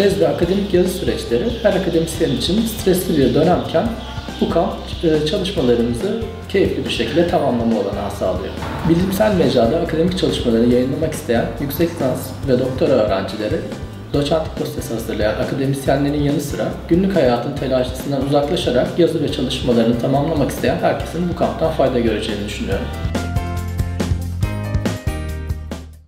tez ve akademik yazı süreçleri her akademisyen için stresli bir dönemken bu kamp çalışmalarımızı keyifli bir şekilde tamamlama olanağı sağlıyor. Bilimsel mecrada akademik çalışmalarını yayınlamak isteyen yüksek lisans ve doktora öğrencileri, doçentlik dosyası hazırlayan akademisyenlerin yanı sıra günlük hayatın telaşlısından uzaklaşarak yazı ve çalışmalarını tamamlamak isteyen herkesin bu kamptan fayda göreceğini düşünüyorum.